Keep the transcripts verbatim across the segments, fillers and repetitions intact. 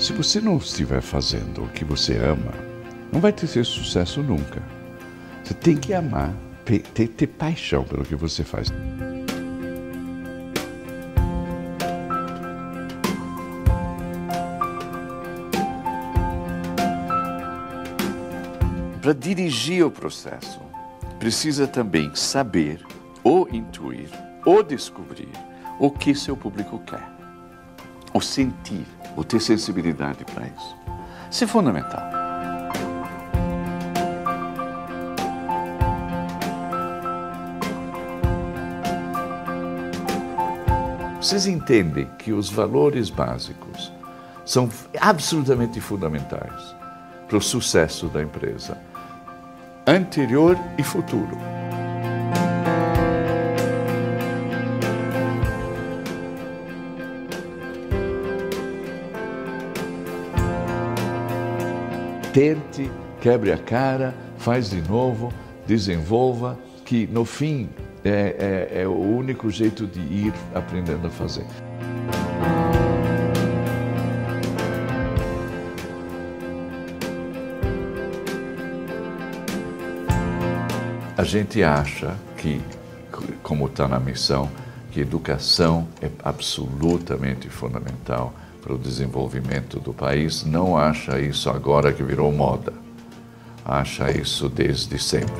se você não estiver fazendo o que você ama, não vai ter sucesso nunca. Você tem que amar, ter, ter, ter paixão pelo que você faz. Para dirigir o processo, precisa também saber, ou intuir, ou descobrir o que seu público quer. Ou sentir, ou ter sensibilidade para isso. Isso é fundamental. Vocês entendem que os valores básicos são absolutamente fundamentais para o sucesso da empresa, anterior e futuro. Tente, quebre a cara, faz de novo, desenvolva, que no fim é, é, é o único jeito de ir aprendendo a fazer. A gente acha que, como está na missão, que educação é absolutamente fundamental para o desenvolvimento do país. Não acha isso agora que virou moda. Acha isso desde sempre.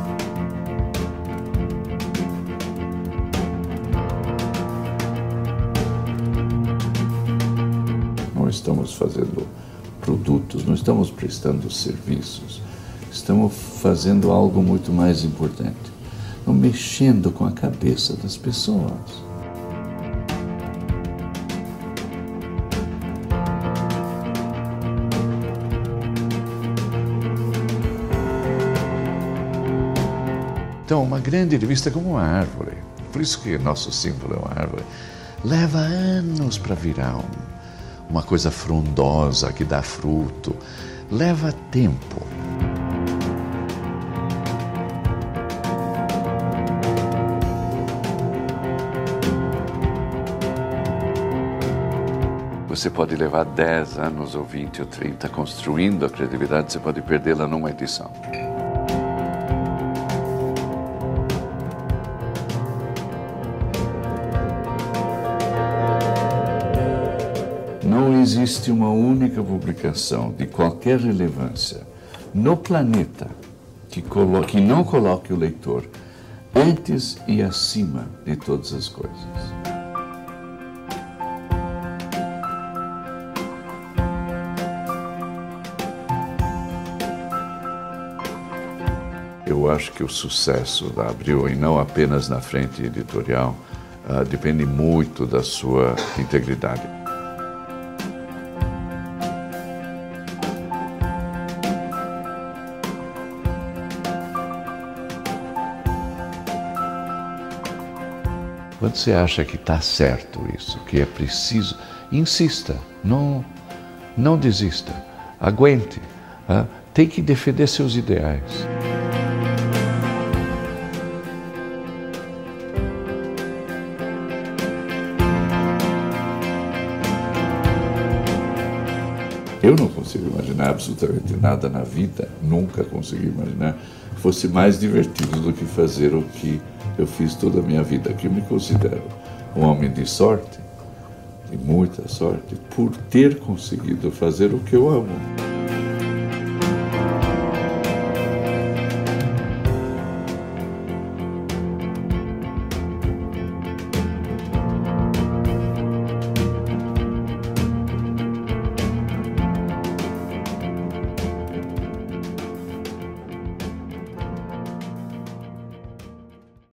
Não estamos fazendo produtos, não estamos prestando serviços. Estamos fazendo algo muito mais importante. Estamos mexendo com a cabeça das pessoas. Então, uma grande revista é como uma árvore. Por isso que nosso símbolo é uma árvore. Leva anos para virar um, uma coisa frondosa que dá fruto. Leva tempo. Você pode levar dez anos, ou vinte, ou trinta construindo a credibilidade, você pode perdê-la numa edição. Não existe uma única publicação de qualquer relevância no planeta que, colo- que não coloque o leitor antes e acima de todas as coisas. Eu acho que o sucesso da Abril, e não apenas na frente editorial, uh, depende muito da sua integridade. Quando você acha que está certo isso, que é preciso, insista, não, não desista, aguente, uh, tem que defender seus ideais. Eu não consigo imaginar absolutamente nada na vida, nunca consegui imaginar que fosse mais divertido do que fazer o que eu fiz toda a minha vida, que eu me considero um homem de sorte, de muita sorte, por ter conseguido fazer o que eu amo.